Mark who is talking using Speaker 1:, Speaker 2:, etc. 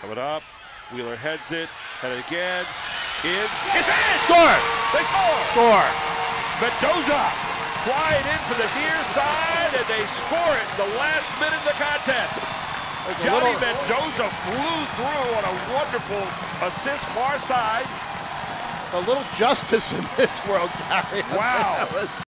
Speaker 1: Coming up, Wheeler heads it, headed again, in, it's in!
Speaker 2: Score!
Speaker 1: They score!
Speaker 2: Score!
Speaker 1: Mendoza flying in for the near side, and they score it the last minute of the contest. Jonny Mendoza flew through on a wonderful assist far side.
Speaker 2: A little justice in this world, Gary.
Speaker 1: Wow.